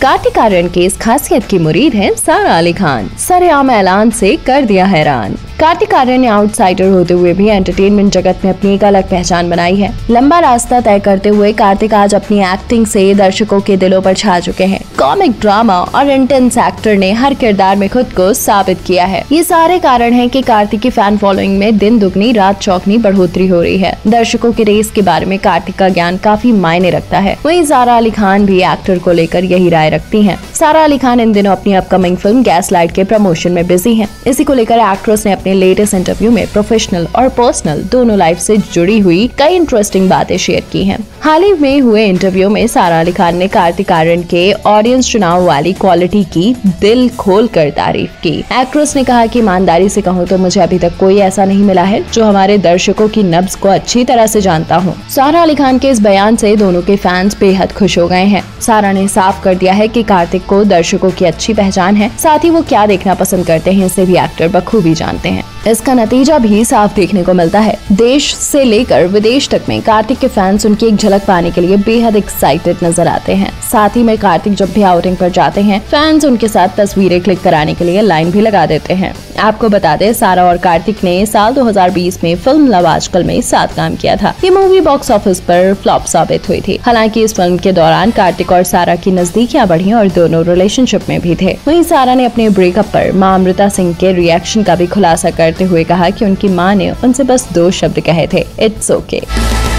कार्तिक आर्यन के इस खासियत की मुरीद है सारा अली खान। सरेआम ऐलान से कर दिया हैरान। कार्तिक आर्यन ने आउटसाइडर होते हुए भी एंटरटेनमेंट जगत में अपनी एक अलग पहचान बनाई है। लंबा रास्ता तय करते हुए कार्तिक आज अपनी एक्टिंग से दर्शकों के दिलों पर छा चुके हैं। कॉमिक, ड्रामा और इंटेंस एक्टर ने हर किरदार में खुद को साबित किया है। ये सारे कारण हैं कि कार्तिक की फैन फॉलोइंग में दिन दुगनी रात चौगनी बढ़ोतरी हो रही है। दर्शकों के रेस के बारे में कार्तिक का ज्ञान काफी मायने रखता है। वहीं सारा अली खान भी एक्टर को लेकर यही राय रखती हैं। सारा अली खान इन दिनों अपनी अपकमिंग फिल्म गैसलाइट के प्रमोशन में बिजी हैं। इसी को लेकर एक्ट्रेस ने अपने लेटेस्ट इंटरव्यू में प्रोफेशनल और पर्सनल दोनों लाइफ से जुड़ी हुई कई इंटरेस्टिंग बातें शेयर की हैं। हाल ही में हुए इंटरव्यू में सारा अली खान ने कार्तिक आर्यन के ऑडियंस चुनाव वाली क्वालिटी की दिल खोल कर तारीफ की। एक्ट्रेस ने कहा कि ईमानदारी से कहूँ तो मुझे अभी तक कोई ऐसा नहीं मिला है जो हमारे दर्शकों की नब्ज को अच्छी तरह से जानता हूँ। सारा अली खान के इस बयान से दोनों के फैंस बेहद खुश हो गए हैं। सारा ने साफ कर दिया है कि कार्तिक को दर्शकों की अच्छी पहचान है, साथ ही वो क्या देखना पसंद करते हैं इसे भी एक्टर बखूबी जानते हैं। इसका नतीजा भी साफ देखने को मिलता है। देश से लेकर विदेश तक में कार्तिक के फैंस उनकी एक झलक पाने के लिए बेहद एक्साइटेड नजर आते हैं। साथ ही में कार्तिक जब भी आउटिंग पर जाते हैं, फैंस उनके साथ तस्वीरें क्लिक कराने के लिए लाइन भी लगा देते हैं। आपको बता दें, सारा और कार्तिक ने साल 2020 में फिल्म लव आजकल में साथ काम किया था। ये मूवी बॉक्स ऑफिस पर फ्लॉप साबित हुई थी। हालांकि इस फिल्म के दौरान कार्तिक और सारा की नजदीकियां बढ़ी और दोनों रिलेशनशिप में भी थे। वहीं सारा ने अपने ब्रेकअप पर मां अमृता सिंह के रिएक्शन का भी खुलासा करते हुए कहा कि उनकी मां ने उनसे बस 2 शब्द कहे थे, इट्स ओके।